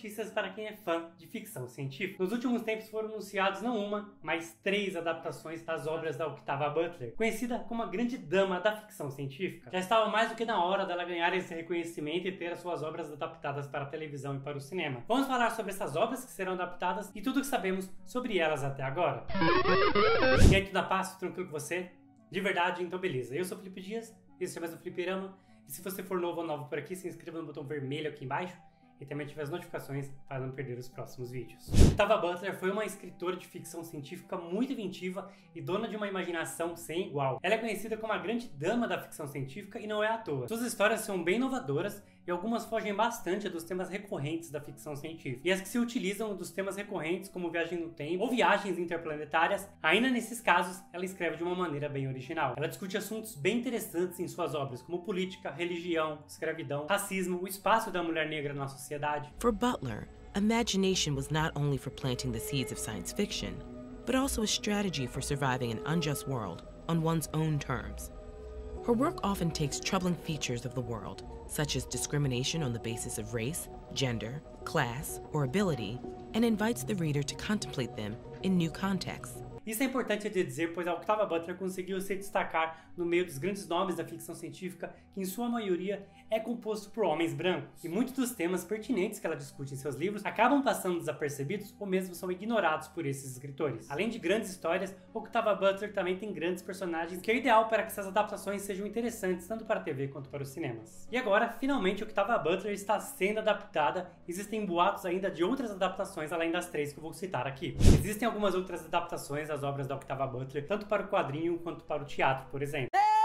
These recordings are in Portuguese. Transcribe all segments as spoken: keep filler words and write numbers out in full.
notícias para quem é fã de ficção científica. Nos últimos tempos foram anunciados não uma, mas três adaptações das obras da Octavia Butler, conhecida como a grande dama da ficção científica. Já estava mais do que na hora dela ganhar esse reconhecimento e ter as suas obras adaptadas para a televisão e para o cinema. Vamos falar sobre essas obras que serão adaptadas e tudo o que sabemos sobre elas até agora. E aí, tudo na paz, tranquilo com você? De verdade? Então beleza. Eu sou o Felipe Dias, esse é mais um Fliperama. E se você for novo ou novo por aqui, se inscreva no botão vermelho aqui embaixo e também ative as notificações para não perder os próximos vídeos. Octavia Butler foi uma escritora de ficção científica muito inventiva e dona de uma imaginação sem igual. Ela é conhecida como a grande dama da ficção científica e não é à toa. Suas histórias são bem inovadoras e algumas fogem bastante dos temas recorrentes da ficção científica. E as que se utilizam dos temas recorrentes como viagem no tempo ou viagens interplanetárias, ainda nesses casos, ela escreve de uma maneira bem original. Ela discute assuntos bem interessantes em suas obras, como política, religião, escravidão, racismo, o espaço da mulher negra na sociedade. For Butler, imagination was not only for planting the seeds of science fiction, but also a strategy for surviving an unjust world on one's own terms. Her work often takes troubling features of the world, such as discrimination on the basis of race, gender, class, or ability, and invites the reader to contemplate them in new contexts. Isso é importante de dizer, pois a Octavia Butler conseguiu se destacar no meio dos grandes nomes da ficção científica, que em sua maioria é composto por homens brancos. E muitos dos temas pertinentes que ela discute em seus livros acabam passando desapercebidos ou mesmo são ignorados por esses escritores. Além de grandes histórias, Octavia Butler também tem grandes personagens, que é ideal para que essas adaptações sejam interessantes tanto para a T V quanto para os cinemas. E agora, finalmente, Octavia Butler está sendo adaptada. Existem boatos ainda de outras adaptações além das três que eu vou citar aqui. Existem algumas outras adaptações das obras da Octavia Butler, tanto para o quadrinho quanto para o teatro, por exemplo.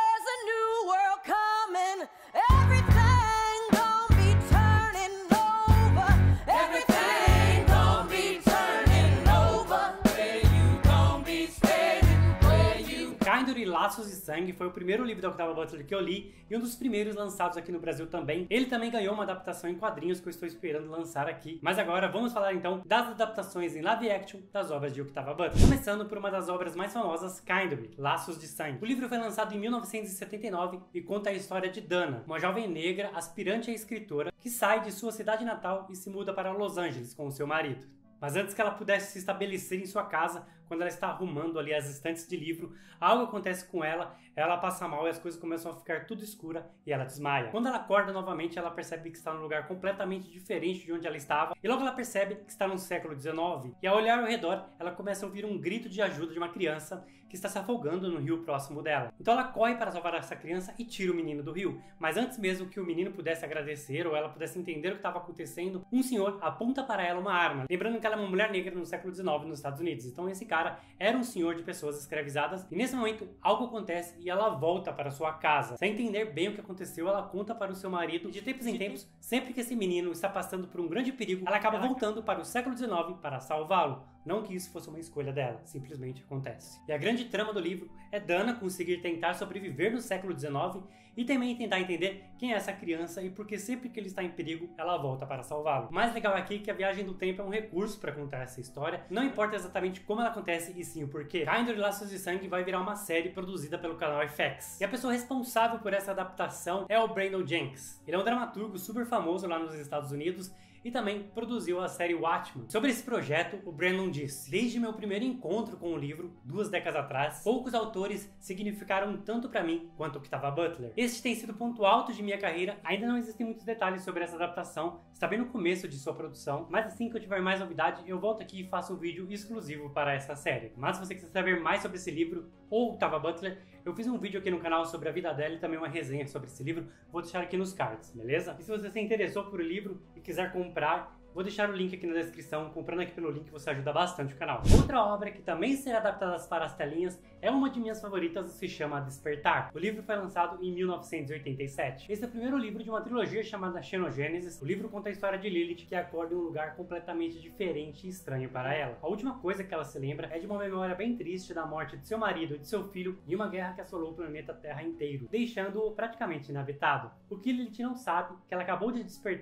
Kindle e Laços de Sangue foi o primeiro livro da Octavia Butler que eu li e um dos primeiros lançados aqui no Brasil também. Ele também ganhou uma adaptação em quadrinhos que eu estou esperando lançar aqui. Mas agora vamos falar então das adaptações em live action das obras de Octavia Butler. Começando por uma das obras mais famosas, Kindle, Laços de Sangue. O livro foi lançado em mil novecentos e setenta e nove e conta a história de Dana, uma jovem negra aspirante a escritora que sai de sua cidade natal e se muda para Los Angeles com o seu marido. Mas antes que ela pudesse se estabelecer em sua casa, quando ela está arrumando ali as estantes de livro, algo acontece com ela, ela passa mal e as coisas começam a ficar tudo escura e ela desmaia. Quando ela acorda novamente, ela percebe que está num lugar completamente diferente de onde ela estava e logo ela percebe que está no século dezenove. E ao olhar ao redor, ela começa a ouvir um grito de ajuda de uma criança que está se afogando no rio próximo dela. Então ela corre para salvar essa criança e tira o menino do rio. Mas antes mesmo que o menino pudesse agradecer ou ela pudesse entender o que estava acontecendo, um senhor aponta para ela uma arma. Lembrando que ela é uma mulher negra no século dezenove nos Estados Unidos. Então esse cara era um senhor de pessoas escravizadas e nesse momento algo acontece e ela volta para sua casa. Sem entender bem o que aconteceu, ela conta para o seu marido e de tempos em tempos, sempre que esse menino está passando por um grande perigo, ela acaba voltando para o século dezenove para salvá-lo. Não que isso fosse uma escolha dela, simplesmente acontece. E a grande trama do livro é Dana conseguir tentar sobreviver no século dezenove e também tentar entender quem é essa criança e porque sempre que ele está em perigo, ela volta para salvá-lo. O mais legal aqui é que a viagem do tempo é um recurso para contar essa história, não importa exatamente como ela acontece e sim o porquê. Kindle e Laços de Sangue vai virar uma série produzida pelo canal F X. E a pessoa responsável por essa adaptação é o Brandon Jenkins. Ele é um dramaturgo super famoso lá nos Estados Unidos e também produziu a série Watchmen. Sobre esse projeto, o Brandon disse: desde meu primeiro encontro com o livro, duas décadas atrás, poucos autores significaram tanto para mim quanto Octavia Butler. Este tem sido o ponto alto de minha carreira. Ainda não existem muitos detalhes sobre essa adaptação, está bem no começo de sua produção, mas assim que eu tiver mais novidade, eu volto aqui e faço um vídeo exclusivo para essa série. Mas se você quiser saber mais sobre esse livro ou Octavia Butler, eu fiz um vídeo aqui no canal sobre a vida dela e também uma resenha sobre esse livro, vou deixar aqui nos cards, beleza? E se você se interessou por o livro e quiser comprar, vou deixar o link aqui na descrição. Comprando aqui pelo link você ajuda bastante o canal. Outra obra que também será adaptada para as telinhas é uma de minhas favoritas e se chama Despertar. O livro foi lançado em mil novecentos e oitenta e sete. Esse é o primeiro livro de uma trilogia chamada Xenogênesis. O livro conta a história de Lilith, que acorda em um lugar completamente diferente e estranho para ela. A última coisa que ela se lembra é de uma memória bem triste da morte de seu marido e de seu filho em uma guerra que assolou o planeta Terra inteiro, deixando-o praticamente inabitado. O que Lilith não sabe é que ela acabou de despertar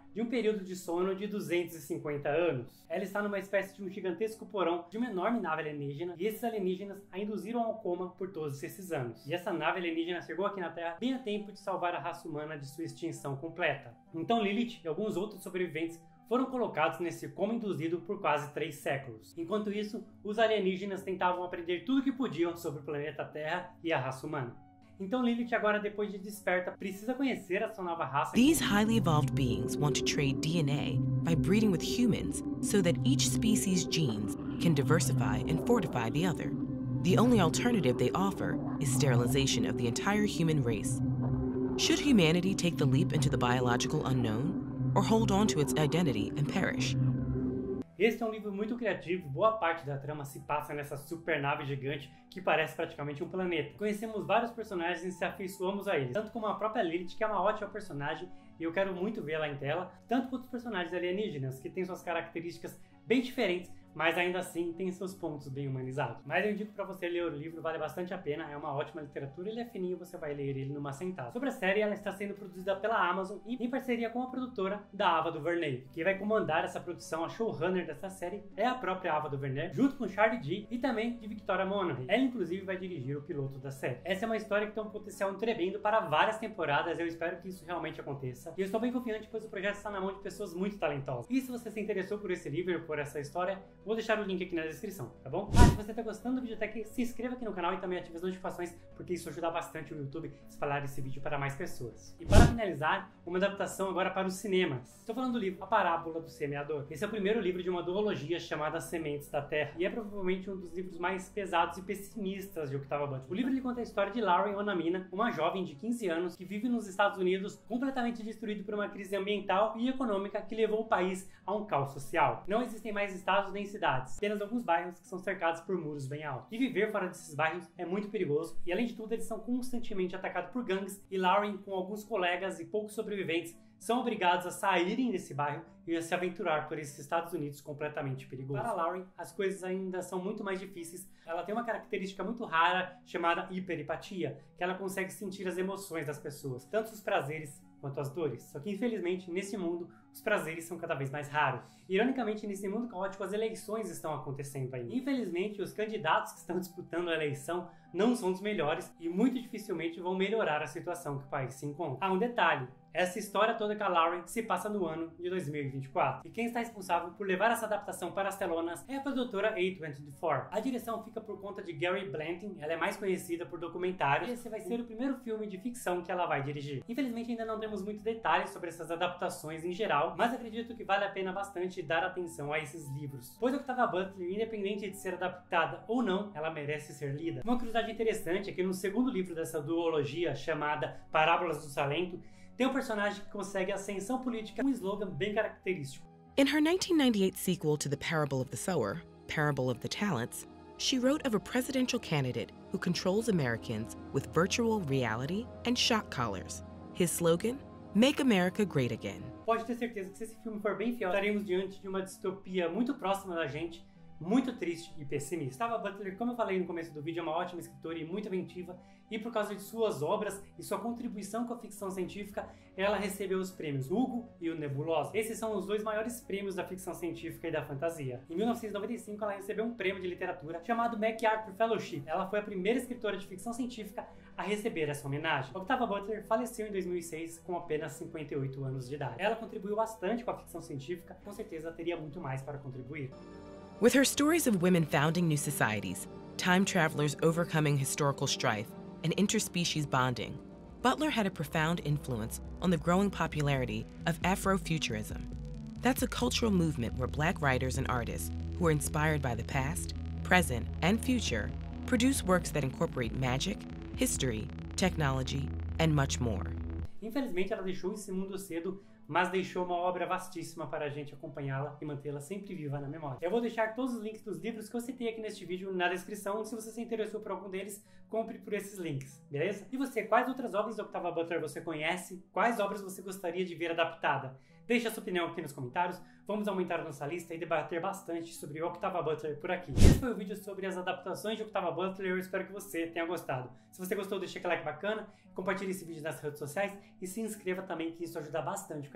de um período de sono de duzentos e cinquenta anos. Ela está numa espécie de um gigantesco porão de uma enorme nave alienígena, e esses alienígenas a induziram ao coma por todos esses anos. E essa nave alienígena chegou aqui na Terra bem a tempo de salvar a raça humana de sua extinção completa. Então Lilith e alguns outros sobreviventes foram colocados nesse coma induzido por quase três séculos. Enquanto isso, os alienígenas tentavam aprender tudo o que podiam sobre o planeta Terra e a raça humana. Então Lilith agora, depois de desperta, precisa conhecer a sua nova raça. These highly evolved beings want to trade D N A by breeding with humans so that each species' genes can diversify and fortify the other. The only alternative they offer is sterilization of the entire human race. Should humanity take the leap into the biological unknown, or hold on to its identity and perish? Este é um livro muito criativo, boa parte da trama se passa nessa supernave gigante que parece praticamente um planeta. Conhecemos vários personagens e se afeiçoamos a eles, tanto como a própria Lilith, que é uma ótima personagem e eu quero muito vê-la em tela, tanto quanto os personagens alienígenas, que têm suas características bem diferentes, mas ainda assim tem seus pontos bem humanizados. Mas eu indico pra você ler o livro, vale bastante a pena, é uma ótima literatura, ele é fininho, você vai ler ele numa sentada. Sobre a série, ela está sendo produzida pela Amazon e em parceria com a produtora da Ava DuVernay. Quem vai comandar essa produção, a showrunner dessa série, é a própria Ava DuVernay, junto com Charlie Dee e também de Victoria Monaghan. Ela inclusive vai dirigir o piloto da série. Essa é uma história que tem um potencial tremendo para várias temporadas, eu espero que isso realmente aconteça. E eu estou bem confiante, pois o projeto está na mão de pessoas muito talentosas. E se você se interessou por esse livro, por essa história, vou deixar o link aqui na descrição, tá bom? Ah, se você tá gostando do vídeo até aqui, se inscreva aqui no canal e também ative as notificações, porque isso ajuda bastante o YouTube a espalhar esse vídeo para mais pessoas. E para finalizar, uma adaptação agora para os cinemas. Estou falando do livro A Parábola do Semeador. Esse é o primeiro livro de uma duologia chamada Sementes da Terra, e é provavelmente um dos livros mais pesados e pessimistas de Octavia Butler. O livro ele conta a história de Lauren Onamina, uma jovem de quinze anos que vive nos Estados Unidos, completamente destruído por uma crise ambiental e econômica que levou o país a um caos social. Não existem mais estados nem cidades, apenas alguns bairros que são cercados por muros bem altos. E viver fora desses bairros é muito perigoso, e além de tudo eles são constantemente atacados por gangues, e Lauren, com alguns colegas e poucos sobreviventes, são obrigados a saírem desse bairro e a se aventurar por esses Estados Unidos completamente perigosos. Para Lauren, as coisas ainda são muito mais difíceis. Ela tem uma característica muito rara chamada hiperempatia, que ela consegue sentir as emoções das pessoas, tanto os prazeres quanto as dores. Só que infelizmente, nesse mundo, os prazeres são cada vez mais raros. Ironicamente, nesse mundo caótico, as eleições estão acontecendo ainda. Infelizmente, os candidatos que estão disputando a eleição não são os melhores e muito dificilmente vão melhorar a situação que o país se encontra. Ah, um detalhe. Essa história toda com a Lauren se passa no ano de dois mil e vinte e quatro. E quem está responsável por levar essa adaptação para as telonas é a produtora A vinte e quatro. A direção fica por conta de Gary Blanton, ela é mais conhecida por documentários, e esse vai ser o primeiro filme de ficção que ela vai dirigir. Infelizmente ainda não temos muitos detalhes sobre essas adaptações em geral, mas acredito que vale a pena bastante dar atenção a esses livros, pois Octavia Butler, independente de ser adaptada ou não, ela merece ser lida. Uma curiosidade interessante é que no segundo livro dessa duologia, chamada Parábolas do Salento, tem um personagem que consegue ascensão política com um slogan bem característico. In her nineteen ninety-eight sequel to The Parable of the Sower, Parable of the Talents, she wrote of a presidential candidate who controls Americans with virtual reality and shock collars. His slogan, Make America Great Again. Pode ter certeza que se esse filme for bem fiel, estaremos diante de uma distopia muito próxima da gente, muito triste e pessimista. Octavia Butler, como eu falei no começo do vídeo, é uma ótima escritora e muito inventiva, e por causa de suas obras e sua contribuição com a ficção científica, ela recebeu os prêmios Hugo e o Nebulosa. Esses são os dois maiores prêmios da ficção científica e da fantasia. Em mil novecentos e noventa e cinco, ela recebeu um prêmio de literatura chamado MacArthur Fellowship. Ela foi a primeira escritora de ficção científica a receber essa homenagem. Octavia Butler faleceu em dois mil e seis com apenas cinquenta e oito anos de idade. Ela contribuiu bastante com a ficção científica, com certeza teria muito mais para contribuir. With her stories of women founding new societies, time travelers overcoming historical strife, and interspecies bonding, Butler had a profound influence on the growing popularity of Afrofuturism. That's a cultural movement where Black writers and artists who are inspired by the past, present, and future produce works that incorporate magic, history, technology, and much more. Infelizmente, ela deixou esse mundo cedo, mas deixou uma obra vastíssima para a gente acompanhá-la e mantê-la sempre viva na memória. Eu vou deixar todos os links dos livros que eu citei aqui neste vídeo na descrição. Se você se interessou por algum deles, compre por esses links, beleza? E você, quais outras obras da Octavia Butler você conhece? Quais obras você gostaria de ver adaptada? Deixe a sua opinião aqui nos comentários, vamos aumentar a nossa lista e debater bastante sobre Octavia Butler por aqui. Esse foi o vídeo sobre as adaptações de Octavia Butler, eu espero que você tenha gostado. Se você gostou, deixa aquele like bacana, compartilhe esse vídeo nas redes sociais e se inscreva também, que isso ajuda bastante o canal.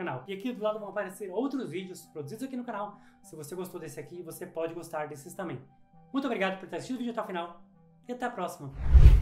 canal. E aqui do lado vão aparecer outros vídeos produzidos aqui no canal. Se você gostou desse aqui, você pode gostar desses também. Muito obrigado por ter assistido o vídeo até o final e até a próxima.